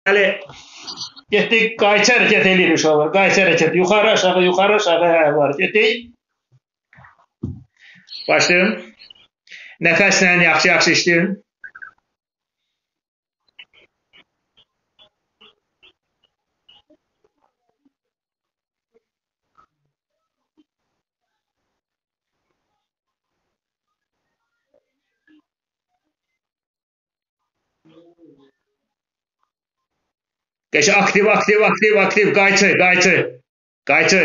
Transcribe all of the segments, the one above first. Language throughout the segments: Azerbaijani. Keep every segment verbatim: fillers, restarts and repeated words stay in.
Deməli, getdik, qayçı hərəkət edirik uşaqlar. Qayçı hərəkət. Yuxarı aşağı, yuxarı aşağı var. Getdik. Başlayın. Nəfəslə yaxşı-yaxşı işləyin. Geçə aktiv, aktiv, aktiv, aktiv, qayçı, qayçı, qayçı.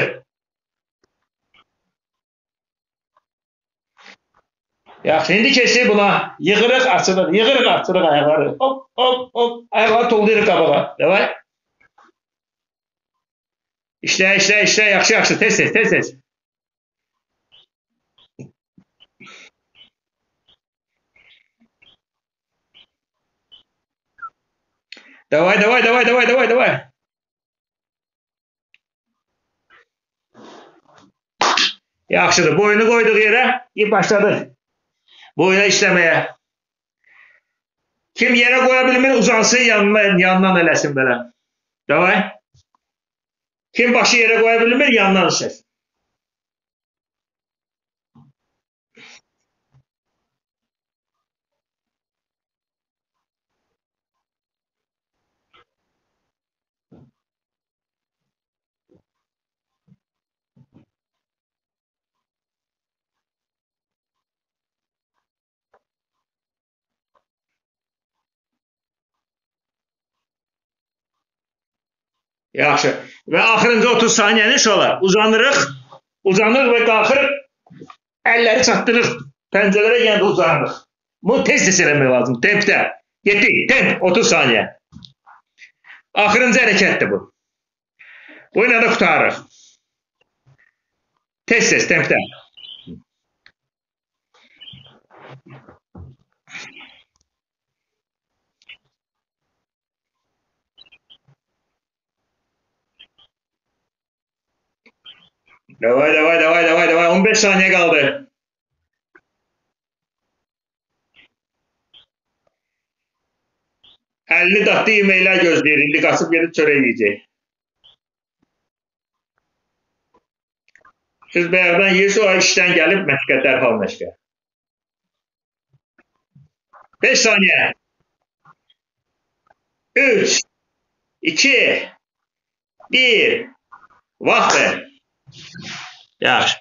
Yaxşı, indi keçdik buna. Yığırıq, açılıq, yığırıq, açılıq ayaqları. Hop, hop, hop, ayaqları tollayırıq qabağa. Davay. İşlə, işlə, işlə, yaxşı, yaxşı, tez, tez, tez, tez. Davay, davay, davay, davay, davay, davay. Yaxşıdır, boynu qoyduq yerə, başladıq. Boyuna işləməyə. Kim yerə qoya bilmir, uzansın yanından, yanından eləsin belə. Davay. Kim başı yerə qoya bilmir, yandan işləsin. Yaxşı. Və axırıncı otuz saniyəni şolar. Uzanırıq, uzanırıq və qalxırıq, əlləri çatdırıq, pəncələrə yenə də uzanırıq. Bunu tez-tez eləmək lazım, tempdə. Getdik, temp, otuz saniyə. Axırıncı hərəkətdir bu. Bu ilə də qutarırıq. Tez-tez, tempdə. Davay, davay, davay, davay, davay. on beş saniye kaldı. elli tatlı yeməklər gözləyir. İndi qaçıb gedib çörək yiyəcək. Siz bayaqdan yeyirsiniz, o işdən gəlib məşqə, dərhal məşqə. beş saniye. üç, iki, bir. Vaxt ver. Yaxşı.